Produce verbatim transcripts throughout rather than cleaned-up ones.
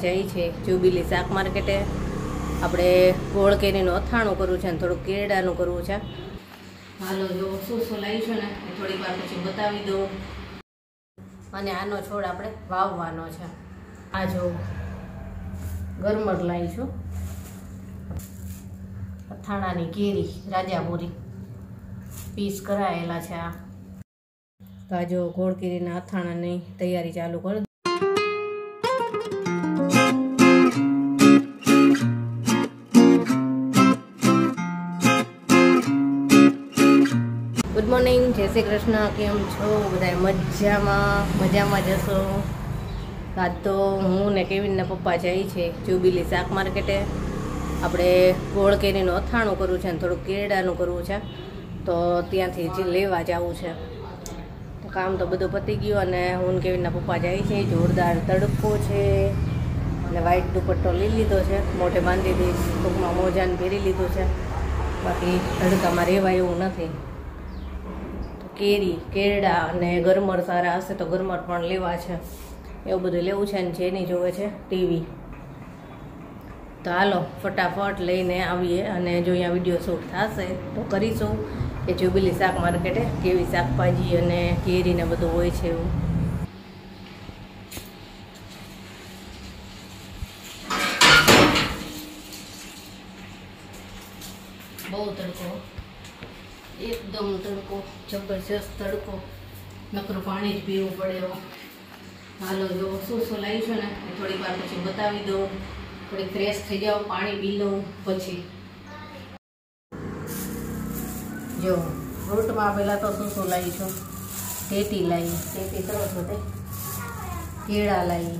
જઈ છે જુબીલી શાક માર્કેટે આપણે ગોળ કેરીનું અથાણું કરવું છે અને થોડું કેળાનું કરવું છે। હાલો જો શું શું લાવી છે ને એ થોડીક વાર પછી બતાવી દઉં। અને આનો છોડ આપણે વાવવાનો છે। આ જો ગરમર લાવી છું અથાણાની કેરી રાજાપુરી પીસ કરાયેલા છે। આ તો આ જો ગોળ કેરીના અથાણાની તૈયારી ચાલુ કરી। गुड मॉर्निंग जय श्री कृष्ण केम छो बधाय मजामां मजामां जशो। आज तो हूँ ने केविन ना पप्पा जाई छे जुबीली शाक मार्केटे આપણે ગોળ કેરીનું અથાણું કરવું છે અને થોડું કેળાનું કરવું છે તો ત્યાંથી જ લેવા જવું છે। તો કામ તો બધું પતી ગયું અને હું કેવીનના પપ્પા જાય છે। જોરદાર તડકો છે અને વ્હાઈટ દુપટ્ટો લઈ લીધો છે, મોઢે બાંધી દઈશ, ટૂંકમાં મોજાને પહેરી લીધું છે, બાકી તડકામાં રહેવાય એવું નથી। કેરી કેળા અને ગરમર સારા હશે તો ગરમર પણ લેવા છે, એવું બધું લેવું છે। અને જેની જોવે છે ટીવી। તો હાલો ફટાફટ લઈને આવીએ અને જો અહીંયા વિડીયો શૂટ થશે તો કરીશું કે જુબીલી શાક માર્કેટે કેવી શાકભાજી અને કેરીને બધું હોય છે એવું। બહુ તડકો, એકદમ તડકો, જબરજસ્ત તડકો, નકરું પાણી જ પીવું પડે એવો। હાલો જો શું શું લાવી છે ને એ થોડીક વાર પછી બતાવી દઉં, થોડી ફ્રેશ થઈ જાવ, પાણી પી લઉં પછી। જો ફ્રૂટમાં પહેલાં તો શું શું લાવી છું, ટેટી લાવી, ટેટી સરસ હતી, કેળા લાવી,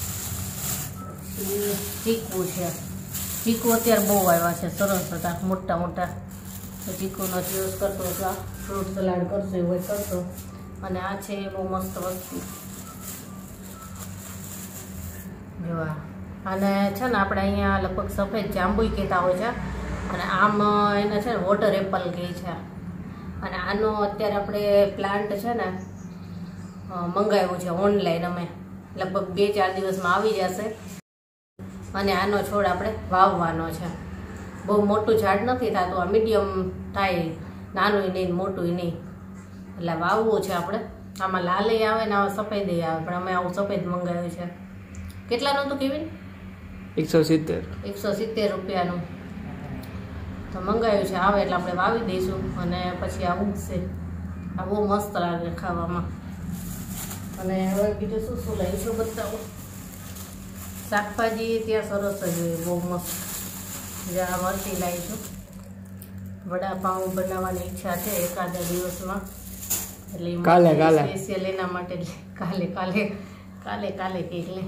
પછી ચીકુ છે, ચીકુ અત્યારે બહુ આવ્યા છે, સરસ હતા મોટા મોટા, તો ચીકુનો જ્યુસ કરતો હતો, ફ્રૂટ સલાડ કરશો એવું હોય કરશો। અને આ છે બહુ મસ્ત વસ્તુ જોવા, અને છે ને આપણે અહીંયા લગભગ સફેદ જાંબુય કહેતા હોય છે અને આમ એને છે ને વોટર એપલ કહે છે। અને આનો અત્યારે આપણે પ્લાન્ટ છે ને મંગાવ્યું છે ઓનલાઈન અમે, લગભગ બે ચાર દિવસમાં આવી જશે। અને આનો છોડ આપણે વાવવાનો છે, બહુ મોટું ઝાડ નથી થતું, આ મીડિયમ થાય, નાનું નહીં મોટું નહીં, એટલે વાવવું છે આપણે। આમાં લાલે આવે ને આવા સફેદ આવે, પણ અમે આવું સફેદ મંગાવ્યું છે। કેટલાનું હતું કેવિન? એકસો સિત્તેર એકસો સિત્તેર રૂપિયાનું તો મંગાવ્યું છે, આવે એટલે આપણે વાવી દઈશું અને પછી આ ઉગશે। આ બહુ મસ્ત લાગે ખાવામાં। અને હવે બીજું શું શું લઈશું બતાવું, શાકભાજી ત્યાં સરસ જ હોય, બહુ મસ્ત। જ્યાં મરચી લાવીશું, વડાપાઉં બનાવવાની ઈચ્છા છે એકાદા દિવસમાં, એટલે કાલે કાલે સ્પેશિયલ એના માટે કાલે કાલે કાલે કાલે કેક લે।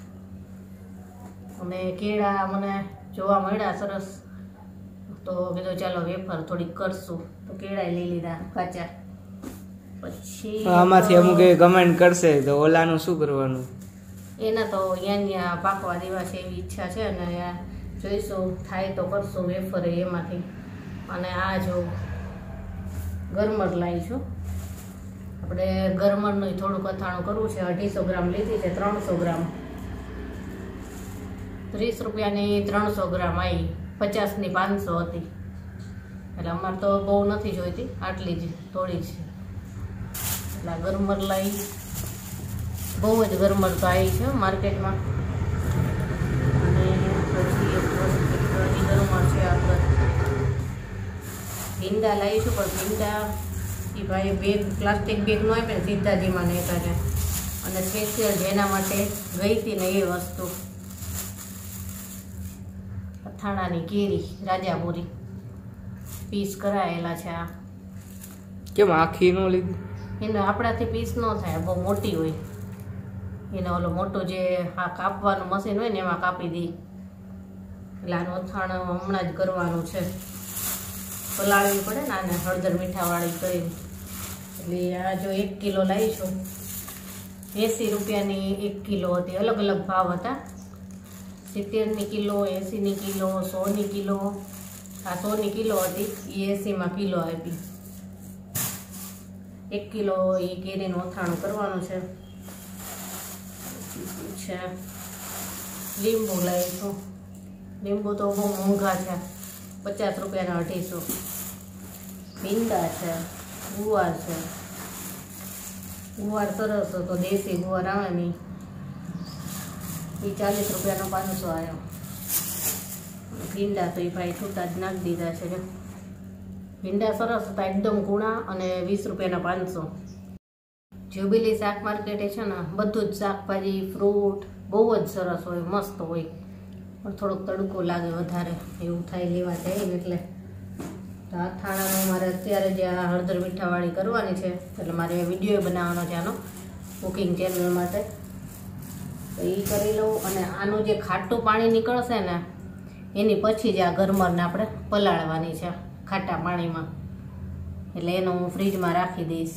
અને કેળા મને જોવા મળ્યા સરસ, તો કીધું ચાલો વેફર થોડીક કરશું, તો કેળા લઈ લીધા કાચા। પછી આમાંથી અમુક કમેન્ટ કરશે તો ઓલાનું શું કરવાનું, એના તો અહીંયા ત્યાં પાકવા દેવા છે એવી ઈચ્છા છે, અને જોઈશું થાય તો કરશું વેફર એમાંથી। અને આ જો ગરમર લાવીશું, આપણે ગરમરનું થોડુંક અથાણું કરવું છે, અઢીસો ગ્રામ લીધી છે, ત્રણસો ગ્રામ ત્રીસ રૂપિયાની ત્રણસો ગ્રામ આવી, પચાસની પાંચસો હતી, એટલે અમારે તો બહુ નથી જોઈતી, આટલી જ થોડી જ, એટલે ગરમર લાવી, બહુ જ ગરમર તો આવી છે માર્કેટમાં। અને પછી ગરમર છે આગળ ભીંડા લાવીશું, પણ ભીંડા એ ભાઈ બેગ પ્લાસ્ટિક બેગ ન આપે ને સીધા ધીમા નહીં કરે, અને સ્પેશિયલ જેના માટે ગઈ હતી ને એ વસ્તુ અથાણાની કેરી રાજાપુરી પીસ કરાયેલા છે। આ કેમ આખી નો લીધી? એને આપણાથી પીસ ન થાય, બહુ મોટી હોય, એને ઓલો મોટું જે આ કાપવાનું મશીન હોય ને એમાં કાપી દઈ, એટલે આનું અથાણું હમણાં જ કરવાનું છે, પલાળવી પડે ને આને હળદર મીઠાવાળી કરીને। એટલે આ જો એક કિલો લાવીશું, એંસી રૂપિયાની એક કિલો હતી, અલગ અલગ ભાવ હતા, સિત્તેરની કિલો, એંસીની કિલો, સોની કિલો, આ સોની કિલો હતી એ એંસીમાં કિલો આપી। એક કિલો એ કેરીનું અથાણું કરવાનું છે। છે લીંબુ લઈશું. લીંબુ તો બહુ મોંઘા છે, પચાસ રૂપિયાના અઢીસો. ભીંડા છે, ગુવાર છે. ગુવાર સરસ હતો, દેશી ગુવાર આવે નહીં, એ ચાલીસ રૂપિયાનો પાંચસો આવ્યો. ભીંડા તો એ ભાઈ છૂટા જ નાખી દીધા છે. ભીંડા સરસ હતા, એકદમ કૂણા, અને વીસ રૂપિયાના પાંચસો. જ્યુબિલી શાક માર્કેટે છે ને બધું જ શાકભાજી ફ્રૂટ બહુ જ સરસ હોય, મસ્ત હોય, પણ થોડોક તડકો લાગે વધારે એવું થાય લેવા જાય ને. એટલે તો અથાણાનું મારે અત્યારે જે આ હળદર મીઠાવાળી કરવાની છે, એટલે મારે વિડીયો બનાવવાનો છે આનો કુકિંગ ચેનલ માટે. તો એ કરી લઉં. અને આનું જે ખાટું પાણી નીકળશે ને એની પછી જ આ ગરમરને આપણે પલાળવાની છે ખાટા પાણીમાં, એટલે એનું હું ફ્રીજમાં રાખી દઈશ.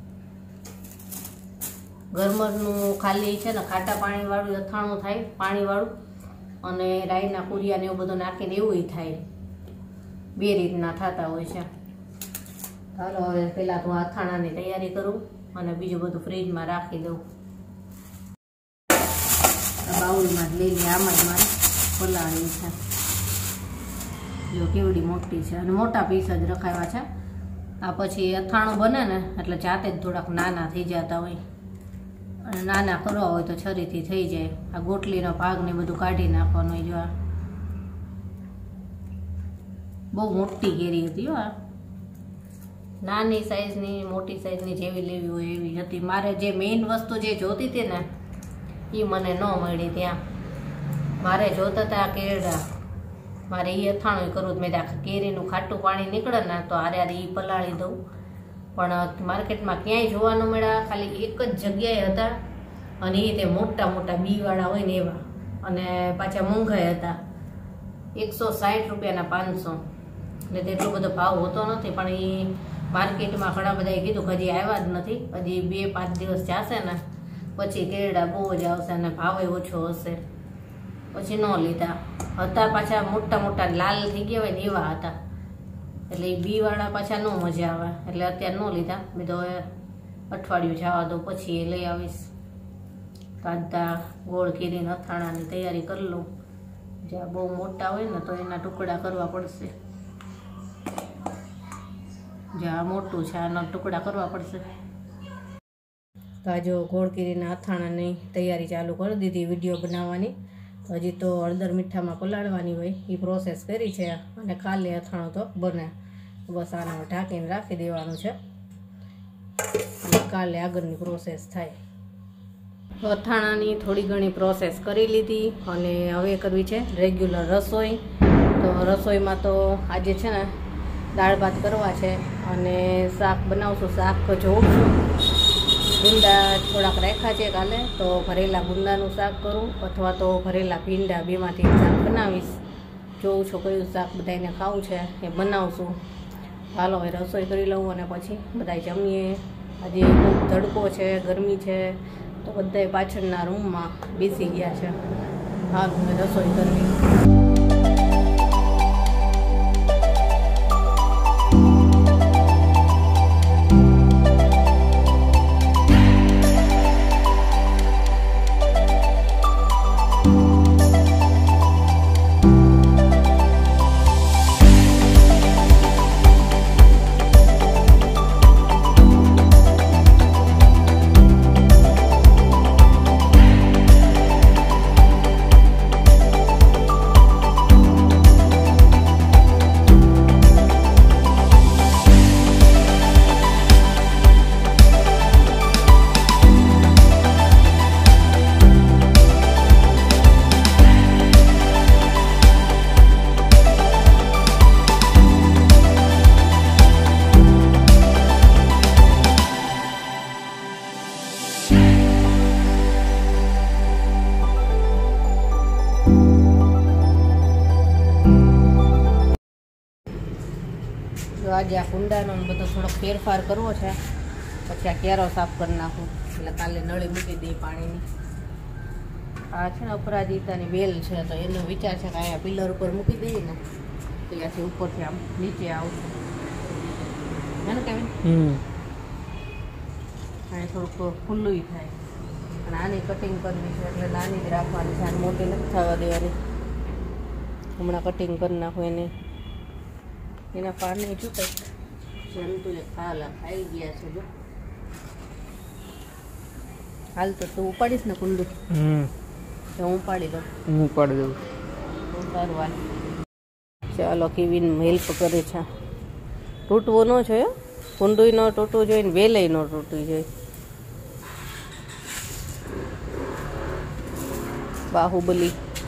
ગરમરનું ખાલી છે ને ખાટા પાણીવાળું અથાણું થાય, પાણીવાળું, અને રાઈના કુરિયાને એવું બધું નાખીને એવું થાય. બે રીતના થતા હોય છે. ચાલો હવે પહેલાં તો અથાણાની તૈયારી કરું અને બીજું બધું ફ્રીજમાં રાખી દઉં. બાઉલમાં જ લઈ લઈએ, આમાં જ મારે પલાળી છે. જો કેવડી મોટી છે, અને મોટા પીસ જ રખાવ્યા છે. આ પછી અથાણું બને ને એટલે જાતે જ થોડાક નાના થઈ જતા હોય, અને નાના કરવા હોય તો છરીથી થઈ જાય. આ ગોટલીનો ભાગ ને બધું કાઢી નાખવાનું હોય. જો આ બહુ મોટી કેરી હતી હો. આ નાની સાઈઝની મોટી સાઈઝની જેવી લેવી હોય એવી હતી. મારે જે મેઇન વસ્તુ જે જોતી હતી ને એ મને ન મળી ત્યાં. મારે જોતા હતા કેળા, મારે એ અથાણું કરવું. મેં આ કેરીનું ખાટું પાણી નીકળે ને તો આરે આરે એ પલાળી દઉં, પણ માર્કેટમાં ક્યાંય જોવા ન મળ્યા. ખાલી એક જ જગ્યાએ હતા, અને એ તે મોટા મોટા બીવાળા હોય ને એવા, અને પાછા મોંઘાઈ હતા. એકસો સાઠ રૂપિયાના પાંચસો, એટલે તેટલો બધો ભાવ હોતો નથી. પણ એ માર્કેટમાં ઘણા બધાએ કીધું કે હજી આવ્યા જ નથી, હજી બે પાંચ દિવસ જશે ને પછી કેળા બહુ જ આવશે અને ભાવ ઓછો હશે. પછી ન લીધા. હતા પાછા મોટા મોટા લાલ થઈ ગયા હોય ને એવા હતા, એટલે એ બીવાળા પાછા ન મજા આવે, એટલે અત્યારે ન લીધા. મેં તો હવે અઠવાડિયું જવા દો પછી એ લઈ આવીશ. કાંદા ગોળ કેરીને અથાણાની તૈયારી કરી લઉં. જ્યાં બહુ મોટા હોય ને તો એના ટુકડા કરવા પડશે. જ્યાં મોટું છે આના ટુકડા કરવા પડશે. તો આ જો ગોળ કેરીના અથાણાની તૈયારી ચાલુ કરી દીધી વિડીયો બનાવવાની. હજી તો હળદર મીઠામાં પલાળવાની હોય એ પ્રોસેસ કરી છે, અને ખાલી અથાણું તો બને. બસ આને ઢાંકીને રાખી દેવાનું છે, અને કાલે આગળની પ્રોસેસ થાય. અથાણાની થોડી ઘણી પ્રોસેસ કરી લીધી, અને હવે કરવી છે રેગ્યુલર રસોઈ. તો રસોઈમાં તો આજે છે ને દાળ ભાત કરવા છે, અને શાક બનાવશું. શાક જોઉં છું, ભીંડા થોડાક રાખ્યા છે કાલે, તો ભરેલા ગુંદાનું શાક કરું, અથવા તો ભરેલા ભીંડા, બેમાંથી શાક બનાવીશ. જોઉં છું કયું શાક બધાને ખાવું છે એ બનાવશું. હાલો હવે રસોઈ કરી લઉં, અને પછી બધા જમીએ. આજે બહુ તડકો છે, ગરમી છે, તો બધા પાછળના રૂમમાં બેસી ગયા છે. હાલ હવે રસોઈ કરવી. આજે આ કુંડાનો બધો થોડોક ફેરફાર કરવો છે, પછી આ ક્યારો સાફ કરી નાખું, એટલે કાલે નળી મૂકી દઈ પાણીની. આ છે ને અપરાજિતાની બેલ છે, તો એનો વિચાર છે કે અહીંયા પિલર ઉપર મૂકી દઈએ ને તો ત્યાંથી ઉપરથી આમ નીચે આવશે. હે ને કેવી અહીંયા થોડુંક ખુલ્લું થાય. અને આની કટિંગ કરવી છે એટલે નાની જ રાખવાની છે, આને મોટી નથી થવા દેવાની. હમણાં કટિંગ કરી નાખું એને. એના પાર નહીં ચૂકાય જેમ તું હાલ ખાઈ ગયા છે. જો હાલ તો તું ઉપાડીશ ને કુંડું? હમ તો હું ઉપાડી દઉં. હું ઉપાડી દઉં. સારું હાલ. ચાલો કેવીન હેલ્પ કરે છે. તૂટવું ન જોઈએ, કુંડું ન તૂટવું જોઈએ ને વેલય ન તૂટવી જોઈએ. બાહુબલી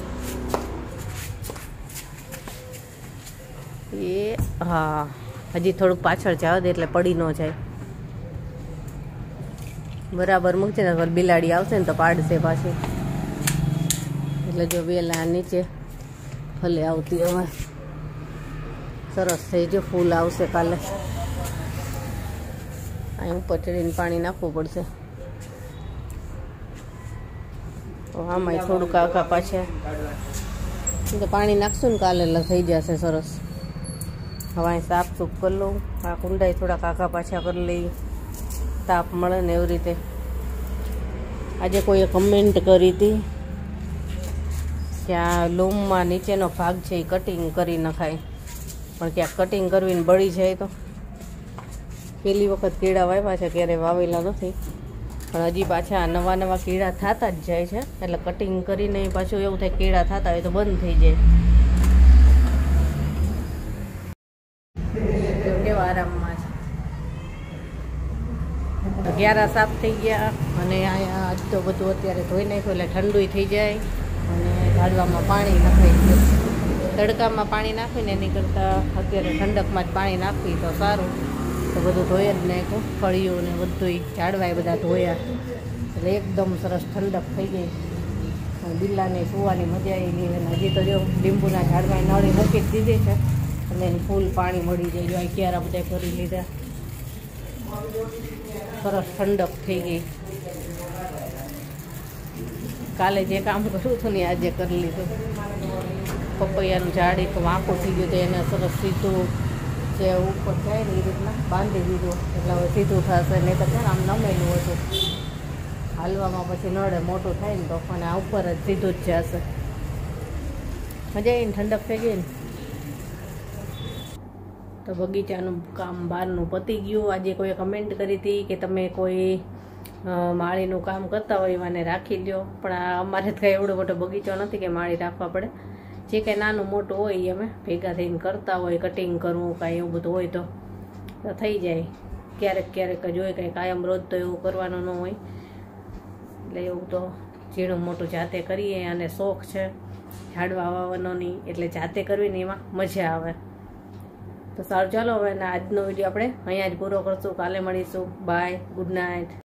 એ હા હજી થોડુંક પાછળ જાવ દે એટલે પડી ન જાય. બરાબર મૂકશે ને બિલાડી આવશે ને તો પાડશે પાછી. એટલે જો વેલા નીચે ભલે આવતી હવે સરસ થઈ જો ફૂલ આવશે કાલે. અહીં ઉપર ચડીને પાણી નાખવું પડશે. આમાં થોડુંક આખા પાછા તો પાણી નાખશું ને કાલે એટલે થઈ જશે સરસ. હવે અહીં સાફ સૂફ કરી લઉં. આ કુંડાઈ થોડાક આખા પાછા કરી લઈ, તાપ મળે ને એવી રીતે. આજે કોઈએ કમેન્ટ કરી હતી કે આ લૂમમાં નીચેનો ભાગ છે એ કટિંગ કરી નખાય, પણ ક્યાંક કટિંગ કરવીને બળી જાય તો. પહેલી વખત કીડા વાવ્યા છે, ક્યારે વાવેલા નથી, પણ હજી પાછા નવા નવા કીડા થતા જ જાય છે. એટલે કટિંગ કરીને પાછું એવું થાય કીડા થતા હોય તો બંધ થઈ જાય. કેવા આરામમાં છે. અગિયારા સાફ થઈ ગયા અને અહીંયા આજ તો બધું અત્યારે ધોઈ નાખ્યું એટલે ઠંડુ થઈ જાય. અને ઝાડવામાં પાણી નખાઈ ગયું. તડકામાં પાણી નાખીને એની કરતાં અત્યારે ઠંડકમાં જ પાણી નાખવી તો સારું. તો બધું ધોઈ જ નાખ્યું, ફળિયું ને બધું ઝાડવા એ બધા ધોયા એટલે એકદમ સરસ ઠંડક થઈ ગઈ. બિલ્લાને સુવાની મજા આવી ગઈ. અને હજી તો જો લીંબુના ઝાડવા નળી મૂકી જ દીધી છે એટલે એને ફૂલ પાણી મળી જાય. જો ક્યારા બધા કરી લીધા, સરસ ઠંડક થઈ ગઈ. કાલે જે કામ કરું હતું ને આજે કરી લીધું. પપૈયાનું ઝાડ એક વાંકું થઈ ગયું તો એને સરસ સીધું જે ઉપર થાય ને એ રીતના બાંધી દીધું એટલે હવે સીધું થશે. નહીં તો છે ને આમ નમેલું હતું, હાલવામાં પછી નડે, મોટું થાય ને તો. અને આ ઉપર જ સીધું જ જશે. મજા આવીને ઠંડક થઈ ગઈ ને. તો બગીચાનું કામ બહારનું પતી ગયું. આજે કોઈએ કમેન્ટ કરી હતી કે તમે કોઈ માળીનું કામ કરતા હોય મને રાખી લ્યો, પણ આ અમારે તો કંઈ એવડો મોટો બગીચો નથી કે માળી રાખવા પડે. જે કંઈ નાનું મોટું હોય એ અમે ભેગા થઈને કરતા હોય. કટિંગ કરવું કાંઈ એવું બધું હોય તો થઈ જાય. ક્યારેક ક્યારેક જ હોય, કાંઈ કાયમ રોજ તો એવું કરવાનું ન હોય. એટલે એવું તો ઝીણું મોટું જાતે કરીએ. અને શોખ છે ઝાડવા વાવવાનો નહીં એટલે જાતે કરવી ને એમાં મજા આવે. તો સારું ચાલો હવે આજનો વિડીયો આપણે અહીંયા જ પૂરો કરશું. કાલે મળીશું. Bye, good night.